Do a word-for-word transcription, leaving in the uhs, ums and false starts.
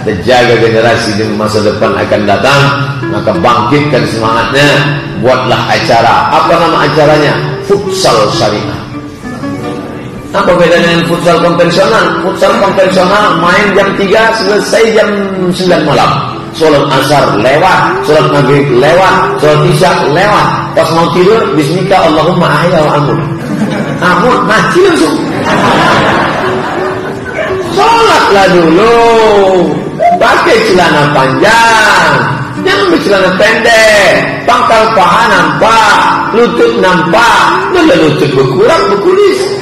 terjaga generasi di masa depan akan datang, maka bangkitkan semangatnya, buatlah acara. Apa nama acaranya? Futsal Syariah. Apa bedanya dengan futsal konvensional? Futsal konvensional main jam tiga, selesai jam sembilan malam. Sholat asar lewat, sholat maghrib lewat, sholat isya lewat. Pas mau tidur, bismika Allahumma ahya wa amut. Amut, mati langsung. Sholatlah dulu, pakai celana panjang, jangan bercelana pendek. Pangkal paha nampak, lutut nampak, dan lutut berkurang berkulis.